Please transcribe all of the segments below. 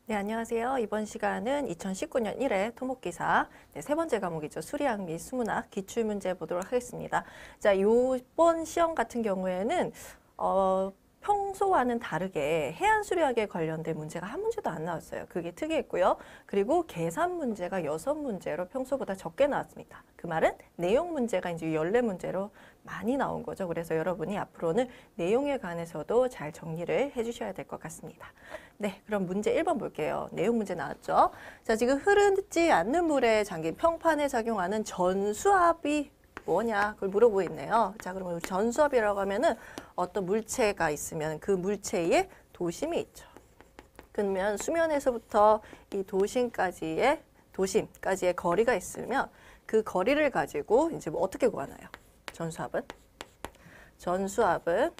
네, 안녕하세요. 이번 시간은 2019년 1회 토목기사 세 번째 과목이죠. 수리학 및 수문학 기출문제 보도록 하겠습니다. 자, 이번 시험 같은 경우에는 평소와는 다르게 해안 수리학에 관련된 문제가 한 문제도 안 나왔어요. 그게 특이했고요. 그리고 계산 문제가 6문제로 평소보다 적게 나왔습니다. 그 말은 내용 문제가 이제 14문제로 많이 나온 거죠. 그래서 여러분이 앞으로는 내용에 관해서도 잘 정리를 해주셔야 될 것 같습니다. 네, 그럼 문제 1번 볼게요. 내용 문제 나왔죠. 자, 지금 흐르지 않는 물에 잠긴 평판에 작용하는 전수압이 뭐냐 그걸 물어보고 있네요. 자, 그러면 전수압이라고 하면은 어떤 물체가 있으면 그 물체에 도심이 있죠. 그러면 수면에서부터 이 도심까지의 거리가 있으면 그 거리를 가지고 이제 뭐 어떻게 구하나요? 전수압은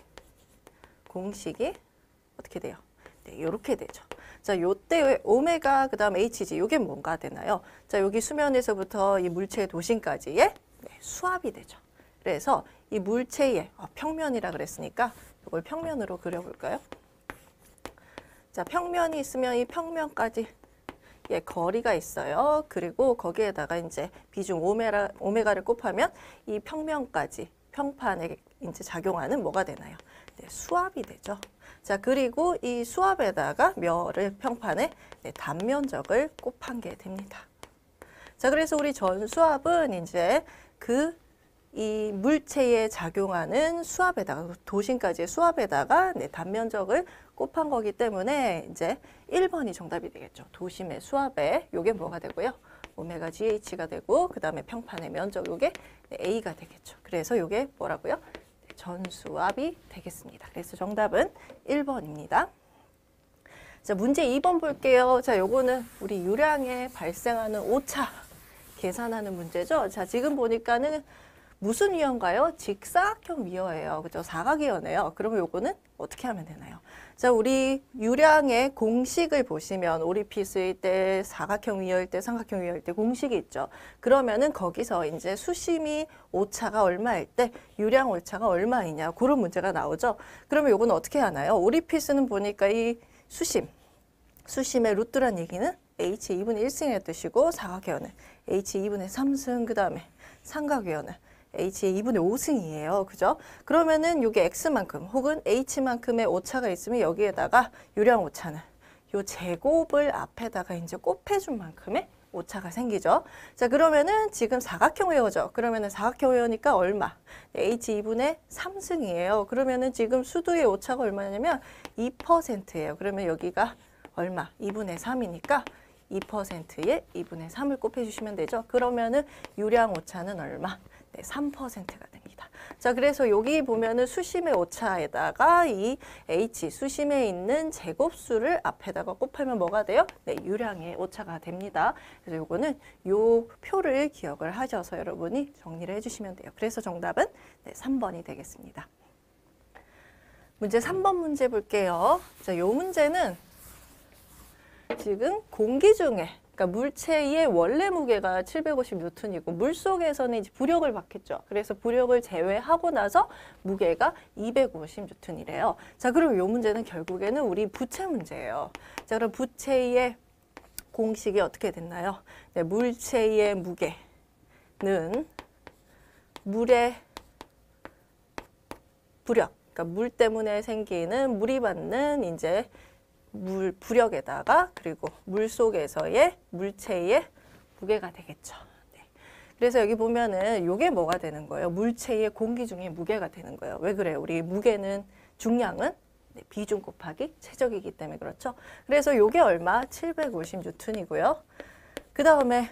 공식이 어떻게 돼요? 네, 이렇게 되죠. 자, 요때 오메가 그다음 hg 요게 뭔가 되나요? 자, 여기 수면에서부터 이 물체의 도심까지의 수압이 되죠. 그래서 이 물체의 평면이라 그랬으니까 이걸 평면으로 그려볼까요? 자, 평면이 있으면 이 평면까지 거리가 있어요. 그리고 거기에다가 이제 비중 오메가를 곱하면 이 평면까지 평판에 이제 작용하는 뭐가 되나요? 네, 수압이 되죠. 자, 그리고 이 수압에다가 평판에 단면적을 곱한 게 됩니다. 자, 그래서 우리 전수압은 이제 이 물체에 작용하는 수압에다가 도심까지의 수압에다가 단면적을 곱한 거기 때문에 이제 1번이 정답이 되겠죠. 도심의 수압에 요게 뭐가 되고요? 오메가 GH가 되고 그 다음에 평판의 면적 요게 A가 되겠죠. 그래서 요게 뭐라고요? 전수압이 되겠습니다. 그래서 정답은 1번입니다. 자, 문제 2번 볼게요. 자, 요거는 우리 유량에 발생하는 오차 계산하는 문제죠. 자, 지금 보니까는 무슨 위어인가요? 직사각형 위어예요. 그죠? 사각이어네요. 그러면 요거는 어떻게 하면 되나요? 자, 우리 유량의 공식을 보시면 오리피스일 때, 사각형 위어일 때, 삼각형 위어일 때 공식이 있죠. 그러면은 거기서 이제 수심이 오차가 얼마일 때 유량 오차가 얼마이냐 그런 문제가 나오죠. 그러면 요거는 어떻게 하나요? 오리피스는 보니까 이 수심의 루트란 얘기는 h 2분의 1승의 뜻이고 사각형은 h 2분의 3승 그 다음에 삼각형은 h의 2분의 5승이에요. 그죠? 그러면은 요게 x만큼 혹은 h만큼의 오차가 있으면 여기에다가 유량 오차는 요 제곱을 앞에다가 이제 곱해준 만큼의 오차가 생기죠. 자, 그러면은 지금 사각형 웨어죠. 그러면은 사각형 웨어니까 얼마? h 2분의 3승이에요. 그러면은 지금 수두의 오차가 얼마냐면 2%예요. 그러면 여기가 얼마? 2분의 3이니까 2%에 2분의 3을 곱해주시면 되죠. 그러면은 유량 오차는 얼마? 네, 3%가 됩니다. 자, 그래서 여기 보면은 수심의 오차에다가 이 H, 수심에 있는 제곱수를 앞에다가 곱하면 뭐가 돼요? 네, 유량의 오차가 됩니다. 그래서 요거는 요 표를 기억을 하셔서 여러분이 정리를 해주시면 돼요. 그래서 정답은 네, 3번이 되겠습니다. 문제 3번 문제 볼게요. 자, 요 문제는 지금 공기 중에 그러니까 물체의 원래 무게가 750N이고 물속에서는 이제 부력을 받겠죠. 그래서 부력을 제외하고 나서 무게가 250N이래요. 자, 그럼 이 문제는 결국에는 우리 부체 문제예요. 자, 그럼 부체의 공식이 어떻게 됐나요? 네, 물체의 무게는 물의 부력, 그러니까 물 때문에 생기는 물이 받는 이제 부력에다가 그리고 물 속에서의 물체의 무게가 되겠죠. 네. 그래서 여기 보면은 요게 뭐가 되는 거예요? 물체의 공기 중에 무게가 되는 거예요. 왜 그래요? 우리 무게는 중량은 비중 곱하기 최적이기 때문에 그렇죠. 그래서 요게 얼마? 750N이고요. 그 다음에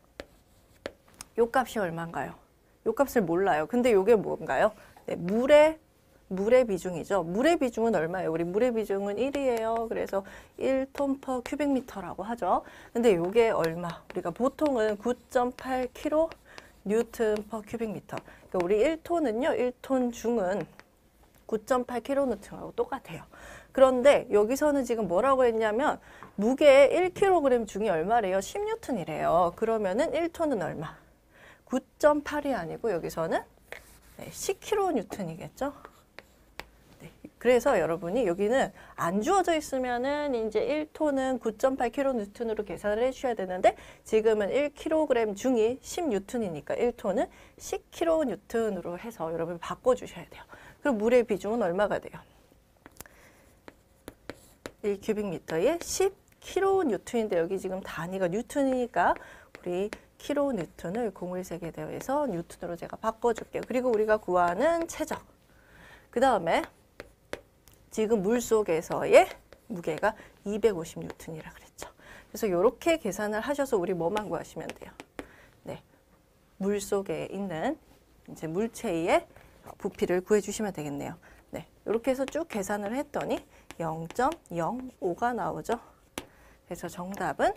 요 값이 얼마인가요? 요 값을 몰라요. 근데 요게 뭔가요? 네, 물의 비중이죠. 물의 비중은 얼마예요? 우리 물의 비중은 1이에요. 그래서 1톤 per 큐빅미터라고 하죠. 근데 이게 얼마? 우리가 보통은 9.8kg 뉴턴 per 큐빅미터. 그러니까 우리 1톤은요. 1톤 중은 9.8kg 뉴턴하고 똑같아요. 그런데 여기서는 지금 뭐라고 했냐면 무게 1kg 중이 얼마래요? 10뉴턴이래요. 그러면은 1톤은 얼마? 9.8이 아니고 여기서는 10kg 뉴턴이겠죠? 그래서 여러분이 여기는 안 주어져 있으면은 이제 1톤은 9.8kN으로 계산을 해주셔야 되는데 지금은 1kg 중이 10N이니까 1톤은 10kN으로 해서 여러분 바꿔주셔야 돼요. 그럼 물의 비중은 얼마가 돼요? 1큐빅미터에 10kN인데 여기 지금 단위가 뉴턴이니까 우리 킬로뉴턴을 공을 세게 대해서 뉴턴으로 제가 바꿔줄게요. 그리고 우리가 구하는 최적. 그 다음에 지금 물 속에서의 무게가 250N이라 그랬죠. 그래서 이렇게 계산을 하셔서 우리 뭐만 구하시면 돼요. 네, 물 속에 있는 이제 물체의 부피를 구해주시면 되겠네요. 네, 이렇게 해서 쭉 계산을 했더니 0.05가 나오죠. 그래서 정답은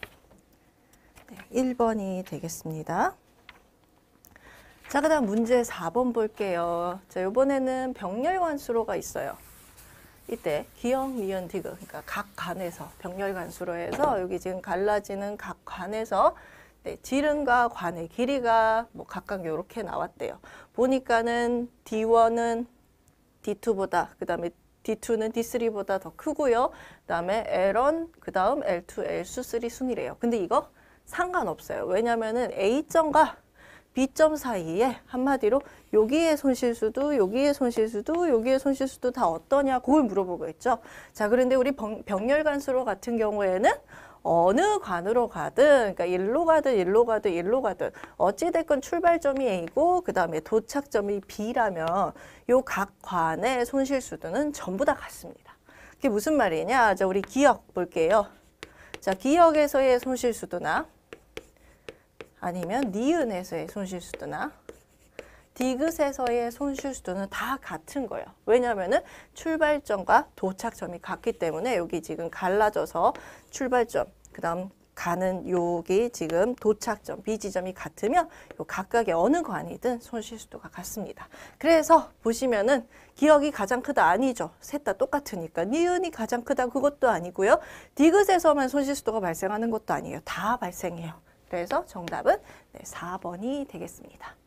1번이 되겠습니다. 자, 그 다음 문제 4번 볼게요. 자, 이번에는 병렬관수로가 있어요. 이때 기역, 미연, 디귿, 그러니까 각 관에서 병렬관수로 해서 여기 지금 갈라지는 각 관에서 네, 지름과 관의 길이가 뭐 각각 이렇게 나왔대요. 보니까는 D1은 D2보다, 그 다음에 D2는 D3보다 더 크고요. 그 다음에 L1, 그 다음 L2, L3 순이래요. 근데 이거 상관없어요. 왜냐면은 A점과 B점 사이에 한마디로 여기의 손실수도 여기의 손실수도 여기의 손실수도 다 어떠냐 그걸 물어보고 있죠. 자, 그런데 우리 병렬관수로 같은 경우에는 어느 관으로 가든 그러니까 일로 가든 어찌됐건 출발점이 A고 그 다음에 도착점이 B라면 요 각 관의 손실수도는 전부 다 같습니다. 그게 무슨 말이냐? 자, 우리 기역 볼게요. 자, 기역에서의 손실수도나 아니면 니은에서의 손실수도나 디귿에서의 손실수도는 다 같은 거예요. 왜냐하면은 출발점과 도착점이 같기 때문에 여기 지금 갈라져서 출발점, 그 다음 가는 여기 지금 도착점, B 지점이 같으면 요 각각의 어느 관이든 손실수도가 같습니다. 그래서 보시면은 기역이 가장 크다 아니죠. 셋 다 똑같으니까. 니은이 가장 크다 그것도 아니고요. 디귿에서만 손실수도가 발생하는 것도 아니에요. 다 발생해요. 그래서 정답은 4번이 되겠습니다.